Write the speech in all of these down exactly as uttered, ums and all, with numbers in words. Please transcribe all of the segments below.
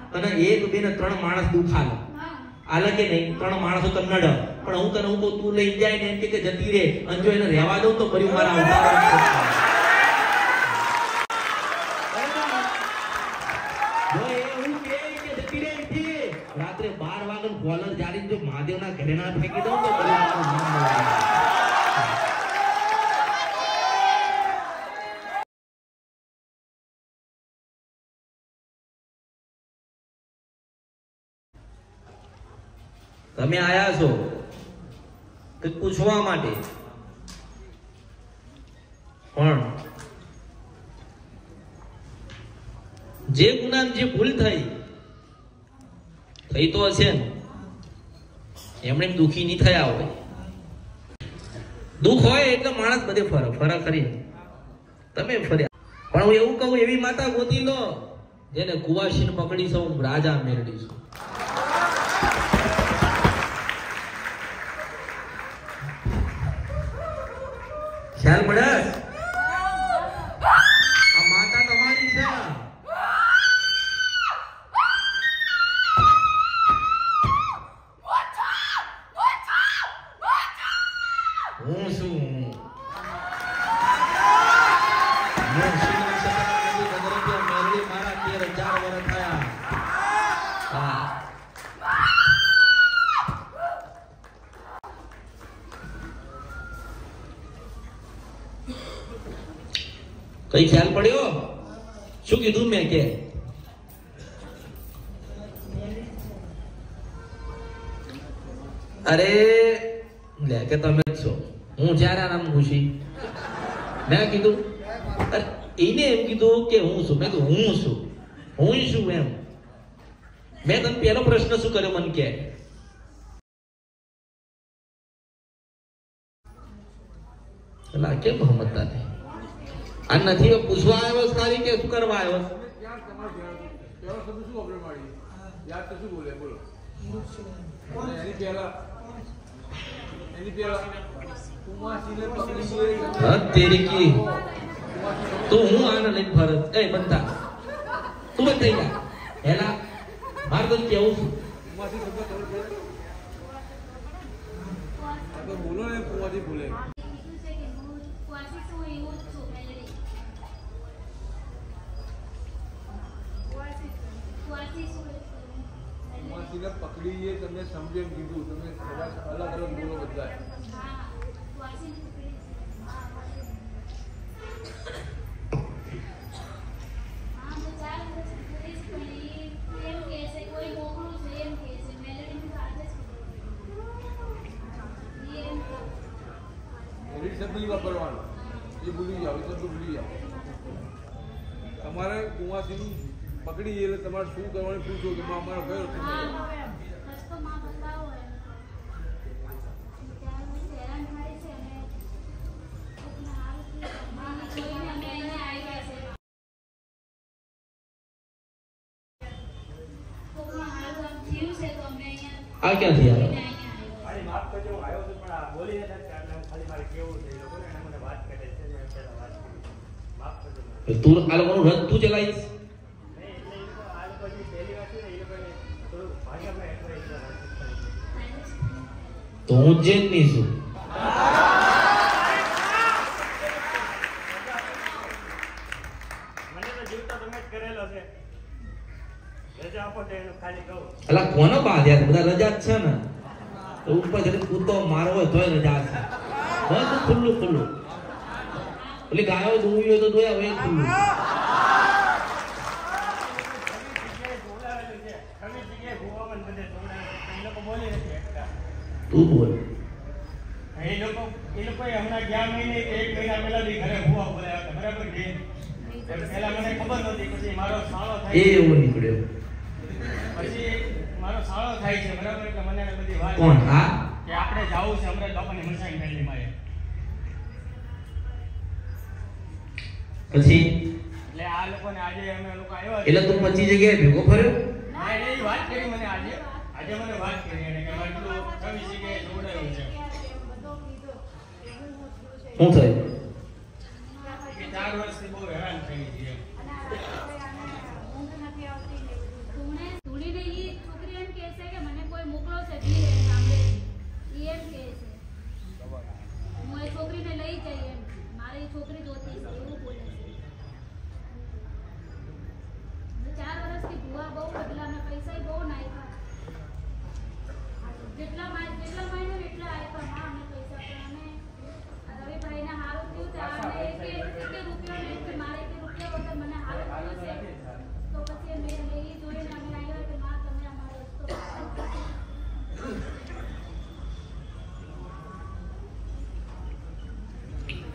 અને એક બે ને ત્રણ માણસ દુખાલો આલે કે નહીં ત્રણ માણસો તો નડ પણ હું તને હું કહું તું લઈ જાય ને એમ કે જતી રે અને જો એને રહેવા દઉં તો ભર્યું મારા ઉતાવળ રાત્રે બાર વાગે કોલર જારી જો મહાદેવના ઘરે ના ફેંકી દઉં તો તમે આયા છો કે પૂછવા માટે પણ જે ગુનાહ જે ભૂલ થઈ થઈ તો હશે ને એમણે દુખી નહીં થયા હોય દુઃખ હોય એટલે માણસ બધે ફરક ફરક કરી તમે ફર્યા પણ હું એવું કહું એવી માતા ગોતી લો જેને કુવાસીને પકડી સૌ રાજા મેળવીશું ખ્યાલ પડે આ માતા તમારી છે હું શું મારા તેર હજાર વર્ષ થયા હા કઈ ખ્યાલ પડ્યો શું કીધું મેં કે અરે લે કે તમે છો હું જ્યારે નામ ખુશી મેં કીધું અરે એને એમ કીધું કે હું છું મેં કીધું હું છું હું શું એમ મેં તને પહેલો પ્રશ્ન શું કર્યો મને કે એલા કેમ સમજતા નહીં આ નથી પૂછવા આવ્યો ખાલી કે શું કરવા આવ્યો તેરી કી તું હું આને લઈને ફરત એ બનતા તું બતાઈ જા હેલા મારે તો કેવું છું બોલો ને કુવાથી બોલે પકડીએ તમને સમજે કીધું તમે અલગ અલગ બોલો બધા શબ્દ વાપરવાનો એ ભૂલી જાઓ એ શબ્દ ભૂલી જાઓ તમારે કુવાથી પકડી એટલે તમારે શું કરવાનું પૂછો કે અમારો કયો આ ક્યાંથી આવ્યો માફ કરજો આવ્યો છું પણ આ બોલી નથી ખાલી મારે કેવું છે એ લોકોને એને મને વાત કરે છે મેં પહેલા વાત કરી માફ કરજો તું આ લોકોનું રથ તું ચલાવીશ તો હું જેન નહીં છું મને તો જીવતો તમે જ કરેલો છે રજા આપો તો એનું ખાલી કહું અલા કોનો બાંધ્યા બધા રજા જ છે ને તો ઉપર જઈને કૂદતો મારો હોય તોય રજા છે બસ ખુલ્લું ખુલ્લું એટલે ગાયો દોવી હોય તો દોયા હોય ખુલ્લું તું બોલ એ લોકો એ લોકો હમણાં ગયા મહિને એક મહિના પહેલા ઘરે ભૂવા બોલાયા હતા બરાબર છે પહેલા મને ખબર નહોતી પછી મારો સાળો થાય એ એવો નીકળ્યો પછી મારો સાળો થાય છે બરાબર એટલે મને બધી વાત કોણ હા કે આપણે જાવું છે અમરેશ બાપાની મસાઈ મેલી માં પછી એટલે આ લોકોને આજે અમે લોકો આવ્યા એટલે તું પચી જગ્યાએ ભેગો ફર્યો ના એ વાત કરી મને આજે આજે મને વાત કરી એને કે મારું કવિ જગ્યાએ જોડાયું છે શું થયું કે ચાર વર્ષથી બહુ હેરાન થઈ ગઈ છે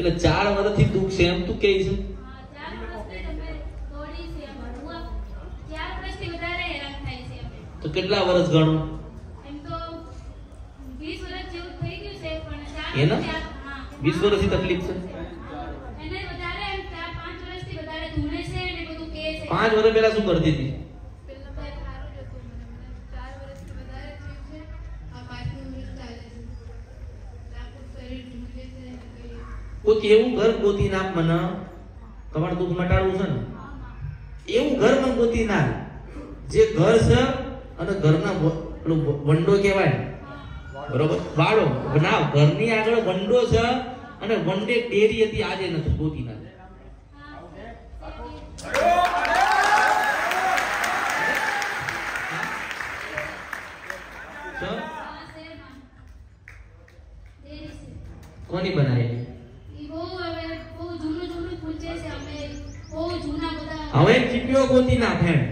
એટલે ચાર વર્ષથી દુઃખ છે એમ તું કહે છે? ચાર વર્ષથી તમે થોડી છે ભણવા ચાર વર્ષથી વધારે હેરાન થાય છે અમે. તો કેટલા વર્ષ ગણો? એમ તો વીસ વર્ષ જેવું થઈ ગયું છે પણ ચાર એના ચાર હા વીસ વર્ષથી તકલીફ છે. એને વધારે એમ ચાર પાંચ વર્ષથી વધારે ધૂણે છે અને બધું કહે છે. પાંચ વર્ષ પહેલા શું કરતી હતી? પેલા તો સારું જ હતું મને મને ચાર વર્ષથી વધારે થયું છે. આ પાંચમું વર્ષ ચાલે છે. આખું શરીર ધૂણે છે અને કઈ કોઈ એવું ઘર ગોતી નાખ મને, તમારે દુઃખ મટાડવું છે ને, એવું ઘર માં ગોતી નાખ જે ઘર છે અને ઘરના પેલું વંડો કહેવાય બરોબર, વાળો ના ઘરની આગળ વંડો છે અને વંડે ડેરી હતી આજે નથી, ગોતી નાખ. કોની બનાવેલી? હવે ચીપિયો ગોતી નાખ એમ.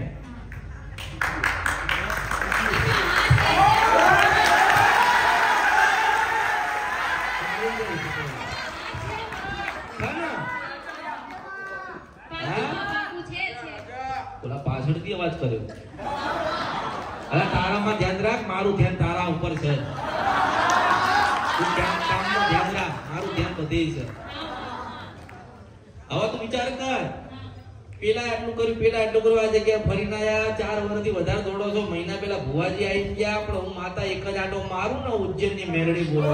ઓલા પાછળથી અવાજ કર્યો. અરે તારામાં ધ્યાન રાખ, મારું ધ્યાન તારા ઉપર છે. તું ધ્યાન કામમાં ધ્યાન રાખ, મારું ધ્યાન બધે છે. હવે તું વિચાર કર, પેલા આટલું કર્યું, પેલા આટલું કર્યું, આ જગ્યાએ ફરીને આયા, ચાર વર્ષથી વધારે દોડો છો. મહિના પેલા ભુવાજી આવી ગયા, પણ હું માતા એક જ આટો મારું ને ઉજ્જૈનની મેરડી બોલો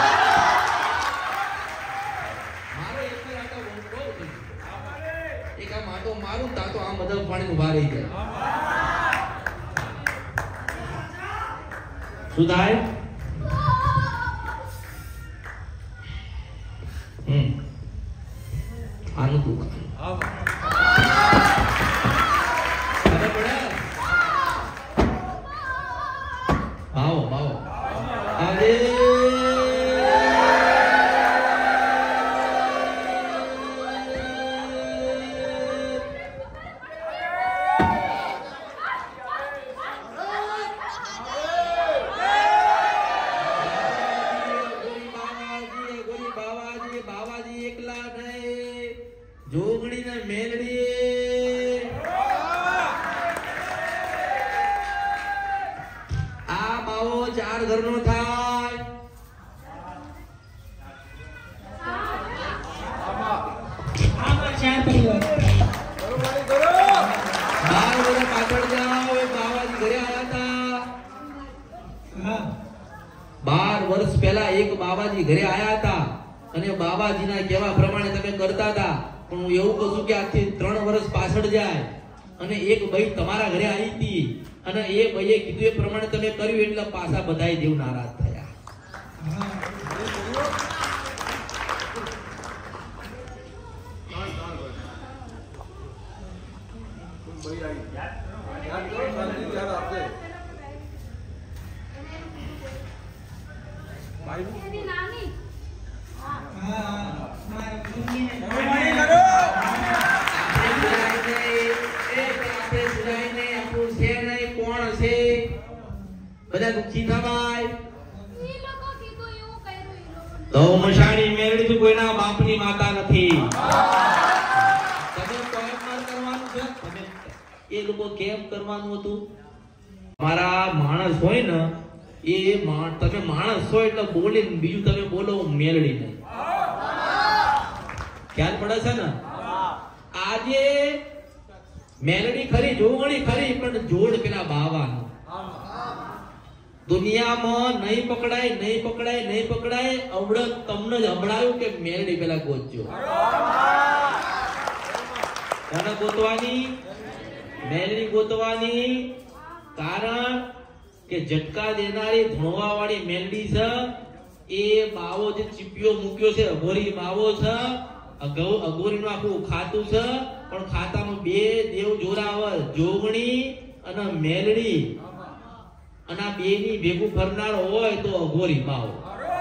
મારો એક જ આટો બોલો એક આ માટો મારું તા તો આ મદદ પાણી ઉભા રહી જાય. શું થાય? હમ આનું દુઃખ આવો આવો અરે જોગણી ને મેલડી આ બાવો ચાર ઘર નો થાય. બાર વર્ષ પાછળ જાઓ, બાવાજી ઘરે આવ્યા હતા. બાર વર્ષ પહેલા એક બાવાજી ઘરે આવ્યા હતા અને બાબાજીના કહેવા પ્રમાણે તમે કરતા હતા. પણ હું એવું કહું છું કે આજથી ત્રણ વર્ષ પાછળ જાય અને એક ભાઈ તમારા ઘરે આવી હતી અને એ ભાઈએ કીધું એ પ્રમાણે તમે કર્યું એટલે પાછા બધાય દેવ નારાજ થયા. બધા દુખી થવાય તો મશાણી મેરડી તો કોઈના બાપની માતા નથી. તમે કોઈમાં કરવાનું છે, તમે એ લોકો કેમ કરવાનું હતું? મારા માણસ હોય ને એ તમે માણસ છો એટલે બોલે બીજું તમે બોલો મેલડી નહીં. ખ્યાલ પડે છે ને? આજે મેલડી ખરી, જોગણી ખરી, પણ જોડ પેલા બાવાનો. દુનિયામાં નહીં પકડાય, નહીં પકડાય, નહીં પકડાય. અવડત તમને જ હમણાયું કે મેલડી પેલા ગોતજો. કોને ગોતવાની? મેલડી ગોતવાની. કારણ કે ઝટકા દેનારી ધોણવા વાળી મેલડી છે. એ બાવો જે ચીપિયો મૂક્યો છે, અઘોરી બાવો છે. અઘોરી નું આખું ખાતું છે, પણ ખાતામાં બે દેવ જોરાવર, જોગણી અને મેલડી. અને આ બે ની ભેગું ફરનાર હોય તો અઘોરી બાવો.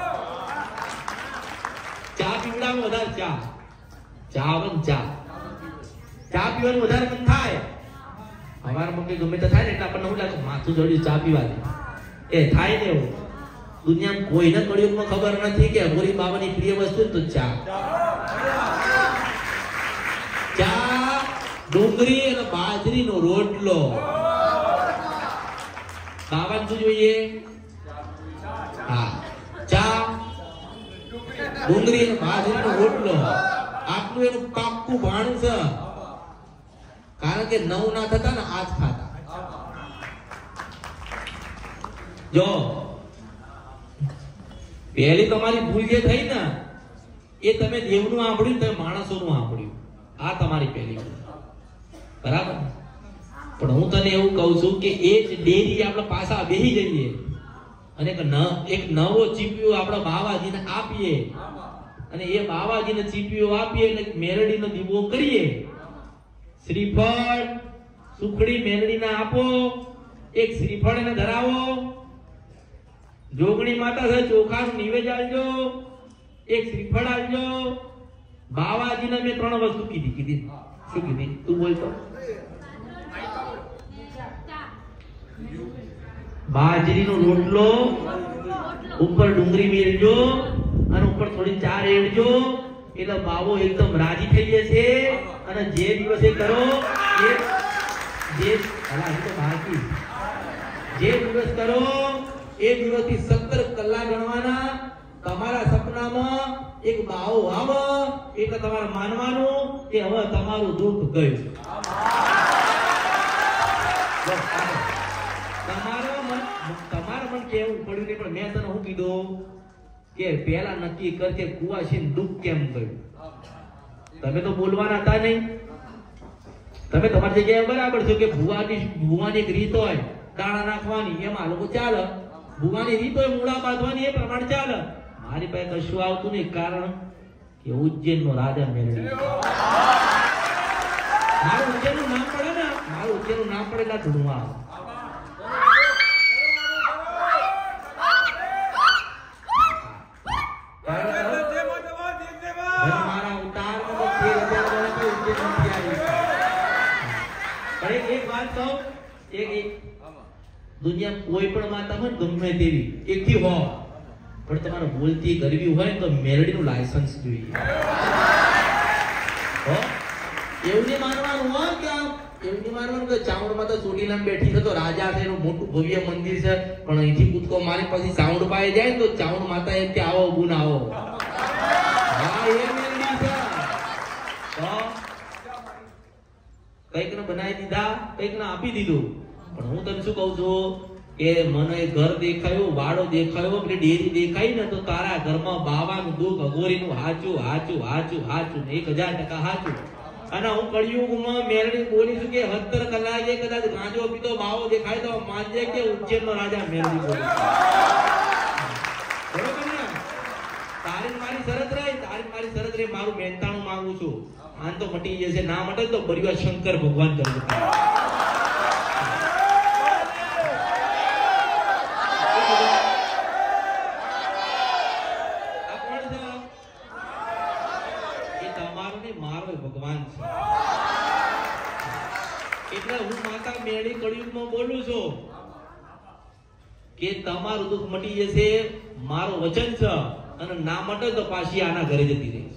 ચા પીવડાવો વધારે, ચા ચા વન ચા ચા પીવાનું વધારે મન થાય. અમારા મમ્મી ગમે તો થાય ને એટલે આપણને શું લાગે માથું જડ્યું ચા પીવાની એ થાય ને. એવું દુનિયામાં કોઈને કળિયુગમાં ખબર નથી કે અઘોરી બાવાની પ્રિય વસ્તુ તો ચા. ડુંગળી અને બાજરીનો રોટલો. બાવાને શું જોઈએ? હા, ચા, ડુંગળી અને બાજરીનો રોટલો. આટલું એનું પાક્કું ભાણું છે. કારણ કે નવ ના થતા ને આજ ખાતા. જો પહેલી તમારી ભૂલ જે થઈ ને એ તમે દેવનું સાંભળ્યું, તમે માણસોનું સાંભળ્યું. આ તમારી પહેલી ભૂલ. બરાબર. પણ હું તને એવું કહું છું કે એ જ ડેરી આપણે પાછા બેસી જઈએ અને એક નવો ચીપિયો આપણે બાવાજીને આપીએ અને એ બાવાજીને ચીપિયો આપીએ એટલે મેરડીનો દીવો કરીએ. શ્રીફળ સુખડી મેરડીને આપો, એક શ્રીફળ એને ધરાવો. જોગણી માતા છે ચોખાનું નિવેદ આલજો, એક શ્રીફળ આલજો. બાવાજીને મેં ત્રણ વસ્તુ કીધી કીધી શું કીધી? તું બોલતો. બાજરીનો રોટલો, ઉપર ડુંગળી મેળજો અને ઉપર થોડી ચા રેડજો એટલે બાવો એકદમ રાજી થઈ જશે. અને જે દિવસે કરો એ જે અલા તો બાકી જે દિવસ કરો એ દિવસથી સત્તર કલાક ગણવાના. તમારા સપનામાં એક બાવો આવે એટલે તમારે માનવાનું કે હવે તમારું દુઃખ ગયું. તમારું મન તમારું મન કેવું પડ્યું નહીં, પણ મેં તને શું કીધું કે પહેલા નક્કી કર કે કુવાશી દુઃખ કેમ ગયું. તમે તો બોલવાના હતા નહીં. તમે તમારી જગ્યાએ બરાબર છો કે ભુવાની ભુવાની એક રીત હોય દાણા નાખવાની, એમાં લોકો ચાલે. ભુવાની રીત હોય મૂળા બાંધવાની, એ પ્રમાણે ચાલે. મારી પાસે કશું આવતું નહીં, કારણ કે ઉજ્જૈન નો રાજા મેળવી. મારું ઉજ્જૈન નું નામ પડે ને, મારું ઉજ્જૈન નું નામ પડેલા ધૂણવા. દુનિયા કોઈ પણ માતા હોય ગમે તેવી એકથી હો, પણ તમારે બોલતી કરવી હોય તો મેરડીનું લાયસન્સ જોઈએ. એવું નહીં માનવાનું હોય કે એવું નહીં માનવાનું કે ચાવડમાં તો ચોટીલામાં બેઠી છે તો રાજા છે, એનું મોટું ભવ્ય મંદિર છે, પણ અહીંથી કૂદકો મારી પછી ચાવડ પાઈ જાય ને તો ચાવડ માતા એમ કે આવો ગુણ આવો. હા, એ મેરડી છે. તો કઈક ને બનાવી દીધા, કઈક ને આપી દીધું. પણ હું તને શું કહું છું કે મને ઘર દેખાયું, વાડો દેખાયો, ડેરી દેખાઈ ને તો તારા ઘરમાં બાવાનું દુઃખ અઘોરીનું હાચું હાચું હાચું હાચું એક હજાર ટકા હાચું. અને હું કળિયુગમાં મેરડી બોલીશું કે સત્તર કલાકે કદાચ ગાંજો પીતો બાવો દેખાય તો માનજે કે ઉજ્જૈનનો રાજા મેરડી બોલે. બરોબર ને? તારી મારી શરત રહી, તારી મારી શરત રહી. મારું મહેનતાણું માંગુ છું. આન તો મટી જશે, ના મટે તો પરિવાર શંકર ભગવાન કરશે. ભગવાન છે. એટલે હું માતા મેળી કળિયુગમાં બોલું છું કે તમારું દુઃખ મટી જશે, મારું વચન છે. અને ના મટે તો પાછી આના ઘરે જતી રહી,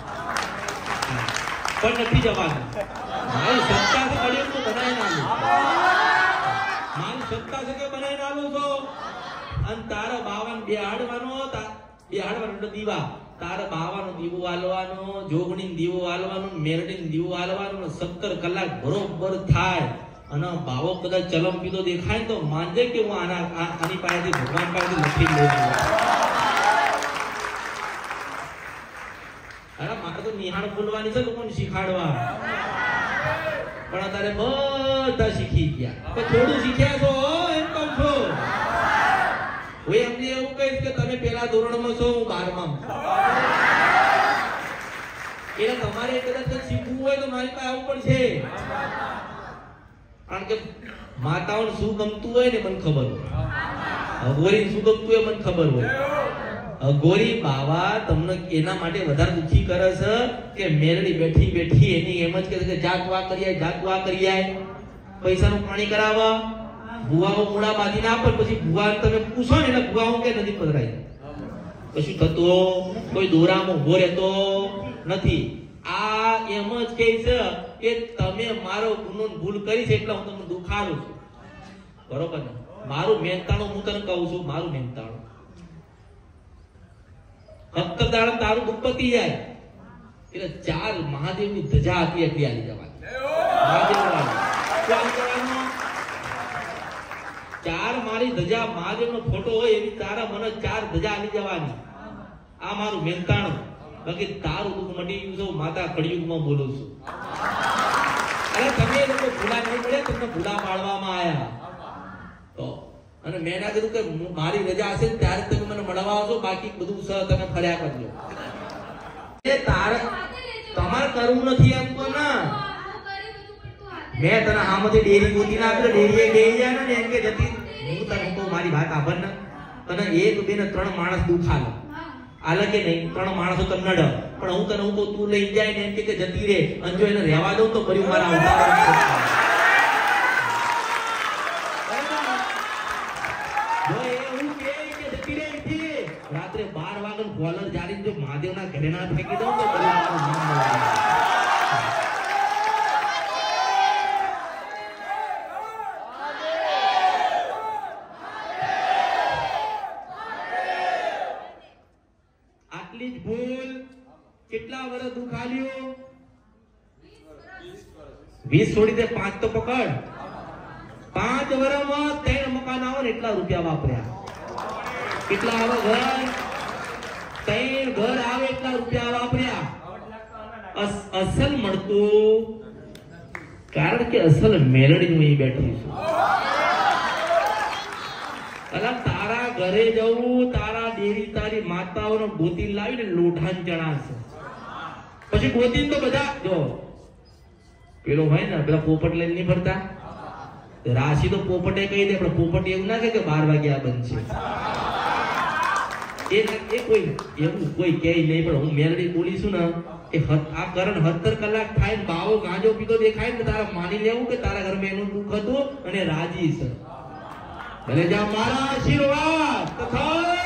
પણ નથી જવાનું. મારી સત્તા છે કળિયુગનું બનાવી નાલું, મારી સત્તા છે કે બનાવી નાલું છો. અને તારા બાવાને બેહાડવાનો, બેહાડવાનો દીવા, તારા બાવાનો દીવો આલવાનો, જોગણી દીવો આલવાનો, મેરડી દીવો આલવાનો. સત્તર કલાક બરોબર થાય અને બાવો કદાચ ચલમ પીધો દેખાય તો માનજે કે હું આના આની પાસેથી ભગવાન પાસેથી લખી લઉં છું. અરે મારે તો નિહાળ બોલવાની છે, લોકોને શીખાડવા. પણ અત્યારે બધા શીખી ગયા, પણ થોડું શીખ્યા છો એમ કહું છો. હું એમને એવું કહીશ કે તમે પેલા ધોરણમાં છો, હું બારમા. એટલે તમારે કદાચ શીખવું હોય તો મારી પાસે આવવું પડશે. કારણ કે માતાઓને શું ગમતું હોય ને મને ખબર હોય, અઘોરી શું ગમતું હોય મને ખબર હોય. અઘોરી બાવા તમને એના માટે વધારે દુઃખી કરે છે કે મેરડી બેઠી બેઠી એની એમ જ કહે છે જાગવા કરી આય, જાગવા કરી આય. પૈસાનું પાણી કરાવવા, ભુવાઓ મૂળા બાંધીને આપે, પછી ભુવા તમે પૂછો ને એટલે ભુવાઓ કે નથી પધરાય. કશું થતું, કોઈ દોરામાં ઉભો રહેતો નથી. આ એમ જ કહે છે કે તમે મારો ગુનો ભૂલ કરી છે એટલે હું તમને દુખાડું છું, બરોબર ને? મારું મહેનતાણું હું તને કહું છું, મારું મહેનતાણું સત્તર દાડા તારું દુઃખ પતી જાય એટલે ચાર મહાદેવની ધજા હતી એટલી આવી જવાની. ચાર મારી ધજા મહાદેવનો ફોટો હોય એવી તારા મને ચાર ધજા આવી જવાની. આ મારું મહેનતાણું. બાકી તારું દુઃખ મટી ગયું છે, માતા કળિયુગમાં બોલું છું. અરે તમે લોકો ભૂલા નહીં પડે, તમને ભૂલા પાડવામાં આયા તો. અને મેં ના કીધું કે મારી રજા હશે ત્યારે તમે મને મળવા આવશો, બાકી બધું સહ તમે ફર્યા કરજો. એ તારે તમારે કરવું નથી એમ તો ના. મેં તને આમાંથી ડેરી ગોતી ના આપે ડેરીએ બેહી જાય ને એમ કે જતી. હું તને કહું મારી વાત આભર ને, તને એક બે ને ત્રણ માણસ દુખાલે આલે કે નહીં, ત્રણ માણસો તને નડે, પણ હું તને હું કહું તું લઈ જાય ને એમ કે જતી રે, અને જો એને રહેવા દઉં તો કર્યું મારા આવતા. રાત્રે બાર વાગે કોલર જારી જો મહાદેવના ઘરે ના ફેંકી દઉં તો આટલી જ ભૂલ કેટલા વર્ષ દુખાલ્યો? વીસ છોડી દે, પાંચ તો પકડ. પાંચ વર્ષમાં ત્રણ મકાન આવો ને એટલા રૂપિયા વાપર્યા. કેટલા આવે ઘર? ત્રણ ઘર આવે એટલા રૂપિયા વાપર્યા. અસલ મળતું કારણ કે અસલ મેલડી હું અહીં બેઠી છું. અલા તારા ઘરે જવું, તારા ડેરી તારી માતાઓનો ગોતી લાવીને લોઢાન ચણાશે. પછી ગોતી તો બધા જો પેલો હોય ને પેલા પોપટ લઈને નહીં ફરતા, રાશિ તો પોપટે કહી દે, પણ પોપટ એવું ના કે બાર વાગ્યા બનશે. એ એ કોઈ એવું કોઈ કહે નહીં, પણ હું મેલડી બોલીશું ને એ આ કરણ સત્તર કલાક થાય ને બાવો ગાંજો પીતો દેખાય ને તારા માની લેવું કે તારા ઘરમાં એનું દુઃખ હતું અને રાજી છે. ભલે જા મારા આશીર્વાદ તથા